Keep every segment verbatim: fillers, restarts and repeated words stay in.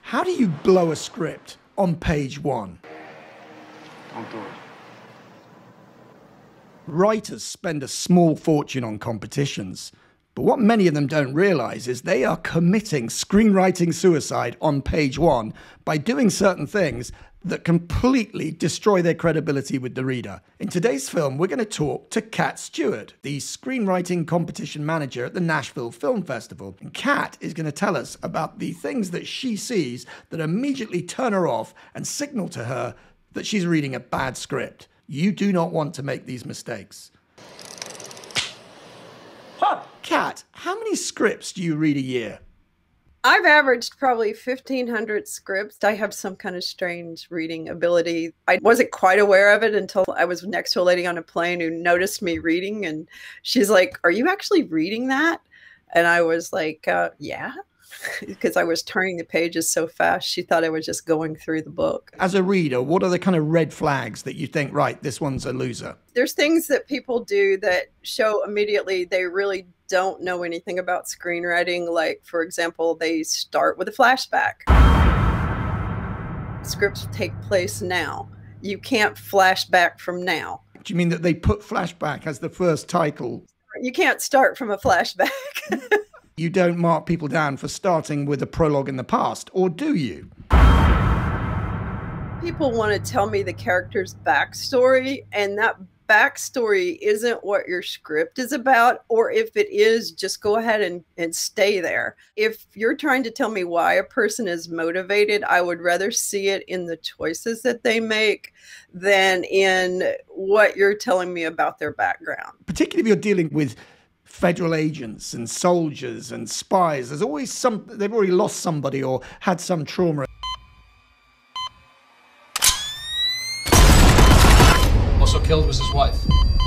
How do you blow a script on page one? Don't do it. Writers spend a small fortune on competitions, but what many of them don't realize is they are committing screenwriting suicide on page one by doing certain things that completely destroy their credibility with the reader. In today's film, we're going to talk to Kat Stewart, the screenwriting competition manager at the Nashville Film Festival. And Kat is going to tell us about the things that she sees that immediately turn her off and signal to her that she's reading a bad script. You do not want to make these mistakes. Huh. Kat, how many scripts do you read a year? I've averaged probably fifteen hundred scripts. I have some kind of strange reading ability. I wasn't quite aware of it until I was next to a lady on a plane who noticed me reading, and she's like, "Are you actually reading that?" And I was like, uh, yeah, because I was turning the pages so fast. She thought I was just going through the book. As a reader, what are the kind of red flags that you think, right, this one's a loser? There's things that people do that show immediately they really don't know anything about screenwriting. Like, for example, they start with a flashback. Scripts take place now. You can't flash back from now. Do you mean that they put flashback as the first title? You can't start from a flashback. You don't mark people down for starting with a prologue in the past, or do you? People want to tell me the character's backstory, and that backstory isn't what your script is about, or if it is, just go ahead and, and stay there. If you're trying to tell me why a person is motivated, I would rather see it in the choices that they make than in what you're telling me about their background. Particularly if you're dealing with federal agents and soldiers and spies, there's always some, they've already lost somebody or had some trauma. Also killed was his wife.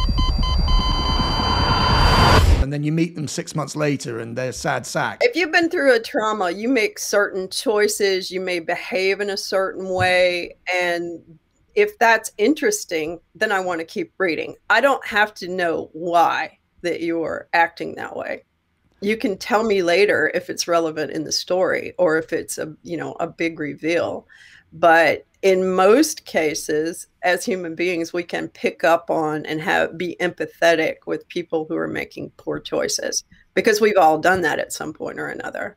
And then you meet them six months later and they're sad sack. If you've been through a trauma, you make certain choices, you may behave in a certain way, and if that's interesting, then I want to keep reading. I don't have to know why that you're acting that way. You can tell me later if it's relevant in the story or if it's a, you know, a big reveal. But in most cases, as human beings, we can pick up on and have be empathetic with people who are making poor choices, because we've all done that at some point or another.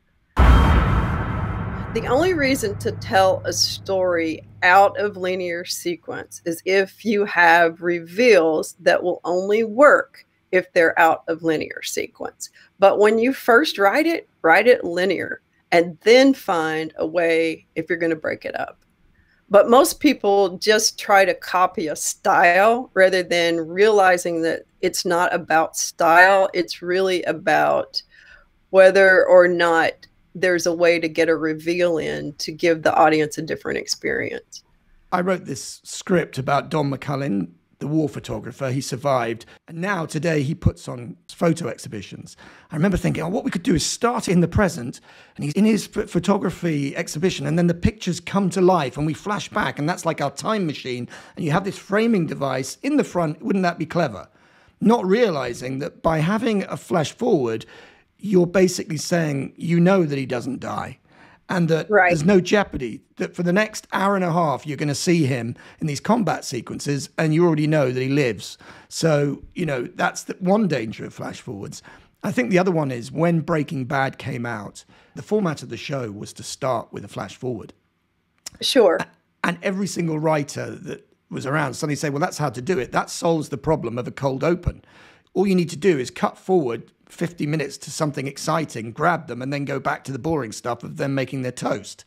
The only reason to tell a story out of linear sequence is if you have reveals that will only work if they're out of linear sequence. But when you first write it, write it linear, and then find a way if you're going to break it up. But most people just try to copy a style rather than realizing that it's not about style. It's really about whether or not there's a way to get a reveal in to give the audience a different experience. I wrote this script about Don McCullin, the war photographer. He survived. And now today he puts on photo exhibitions. I remember thinking, oh, what we could do is start in the present, and he's in his photography exhibition, and then the pictures come to life and we flash back, and that's like our time machine. And you have this framing device in the front. Wouldn't that be clever? Not realizing that by having a flash forward, you're basically saying, you know that he doesn't die. And that right. There's no jeopardy, that for the next hour and a half, you're going to see him in these combat sequences, and you already know that he lives. So, you know, that's the one danger of flash forwards. I think the other one is when Breaking Bad came out, the format of the show was to start with a flash forward. Sure. And every single writer that was around suddenly say, well, that's how to do it. That solves the problem of a cold open. All you need to do is cut forward fifty minutes to something exciting, grab them, and then go back to the boring stuff of them making their toast.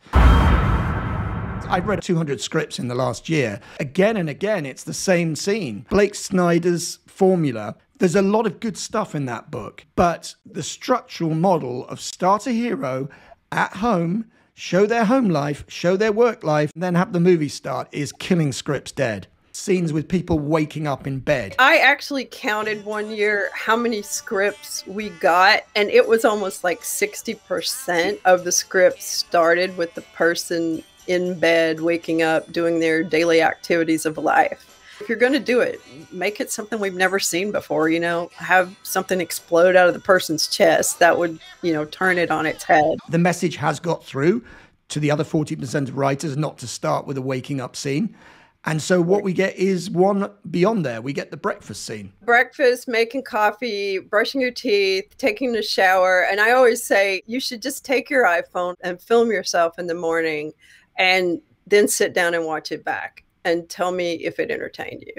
I've read two hundred scripts in the last year. Again and again, it's the same scene. Blake Snyder's formula. There's a lot of good stuff in that book, but the structural model of start a hero at home, show their home life, show their work life, and then have the movie start is killing scripts dead. Scenes with people waking up in bed. I actually counted one year how many scripts we got, and it was almost like sixty percent of the scripts started with the person in bed, waking up, doing their daily activities of life. If you're going to do it, make it something we've never seen before, you know, have something explode out of the person's chest that would, you know, turn it on its head. The message has got through to the other forty percent of writers not to start with a waking up scene. And so what we get is one beyond there. We get the breakfast scene. Breakfast, making coffee, brushing your teeth, taking a shower. And I always say you should just take your iPhone and film yourself in the morning and then sit down and watch it back and tell me if it entertained you.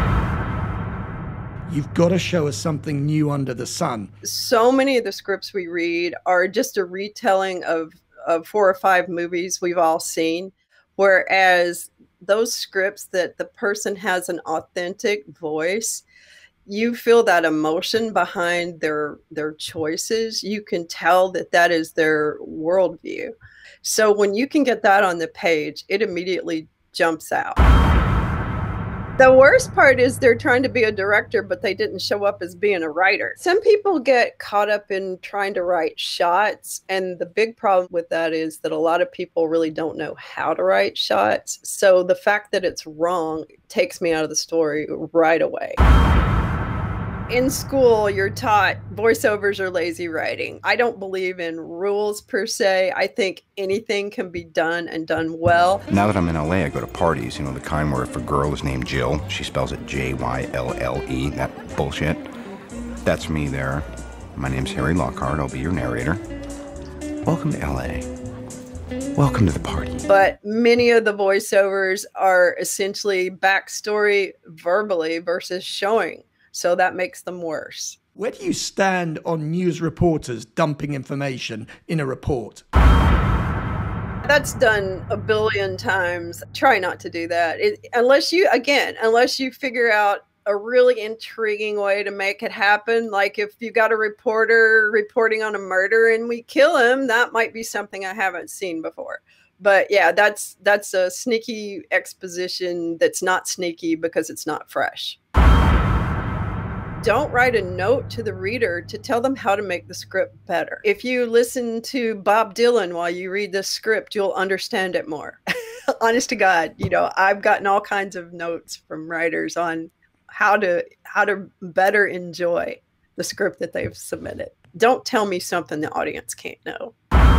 You've got to show us something new under the sun. So many of the scripts we read are just a retelling of, of four or five movies we've all seen, whereas those scripts that the person has an authentic voice, you feel that emotion behind their their choices. You can tell that that is their worldview. So when you can get that on the page, it immediately jumps out. The worst part is they're trying to be a director, but they didn't show up as being a writer. Some people get caught up in trying to write shots. And the big problem with that is that a lot of people really don't know how to write shots. So the fact that it's wrong takes me out of the story right away. In school, you're taught voiceovers are lazy writing. I don't believe in rules per se. I think anything can be done and done well. Now that I'm in L A, I go to parties, you know, the kind where if a girl is named Jill, she spells it J Y L L E, that bullshit. That's me there. My name's Harry Lockhart. I'll be your narrator. Welcome to L A. Welcome to the party. But many of the voiceovers are essentially backstory verbally versus showing. So that makes them worse. Where do you stand on news reporters dumping information in a report? That's done a billion times. Try not to do that. It, unless you, again, unless you figure out a really intriguing way to make it happen. Like if you got a reporter reporting on a murder and we kill him, that might be something I haven't seen before. But yeah, that's that's a sneaky exposition that's not sneaky because it's not fresh. Don't write a note to the reader to tell them how to make the script better. If you listen to Bob Dylan while you read the script, you'll understand it more. Honest to God, you know, I've gotten all kinds of notes from writers on how to how to better enjoy the script that they've submitted. Don't tell me something the audience can't know.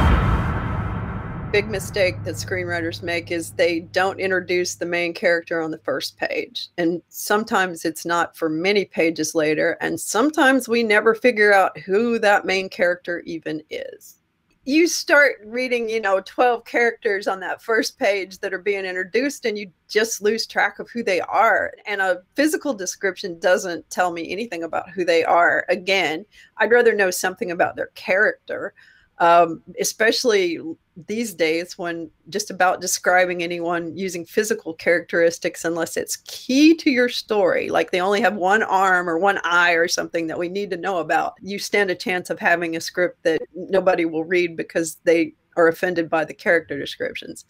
Big mistake that screenwriters make is they don't introduce the main character on the first page. And sometimes it's not for many pages later. And sometimes we never figure out who that main character even is. You start reading, you know, twelve characters on that first page that are being introduced and you just lose track of who they are. And a physical description doesn't tell me anything about who they are. Again, I'd rather know something about their character. Um, especially these days when just about describing anyone using physical characteristics, unless it's key to your story, like they only have one arm or one eye or something that we need to know about, you stand a chance of having a script that nobody will read because they are offended by the character descriptions.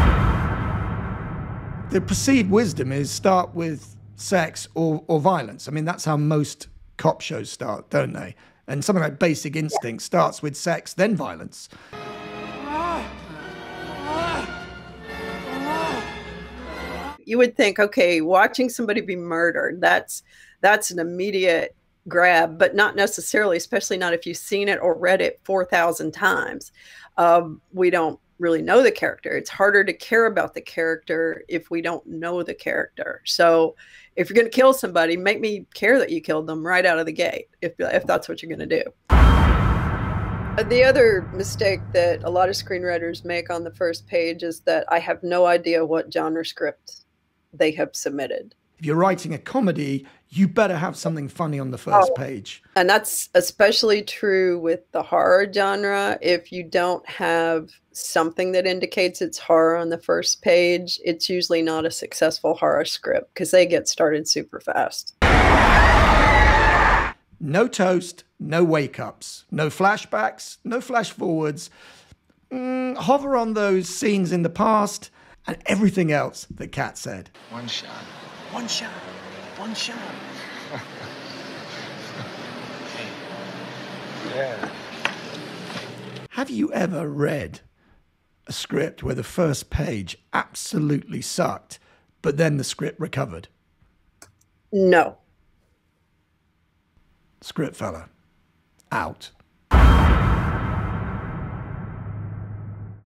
The perceived wisdom is start with sex or, or violence. I mean, that's how most cop shows start, don't they? And something like Basic Instinct starts with sex, then violence. You would think, okay, watching somebody be murdered, that's that's an immediate grab, but not necessarily, especially not if you've seen it or read it four thousand times. Um, we don't really know the character. It's harder to care about the character if we don't know the character. So if you're going to kill somebody, make me care that you killed them right out of the gate, if, if that's what you're going to do. The other mistake that a lot of screenwriters make on the first page is that I have no idea what genre script they have submitted. If you're writing a comedy, you better have something funny on the first oh, page. And that's especially true with the horror genre. If you don't have something that indicates it's horror on the first page, it's usually not a successful horror script because they get started super fast. No toast, no wake-ups, no flashbacks, no flash forwards. Mm, hover on those scenes in the past and everything else that Kat said. One shot. One shot. One shot. Yeah. Have you ever read a script where the first page absolutely sucked, but then the script recovered? No. Scriptfella. Out.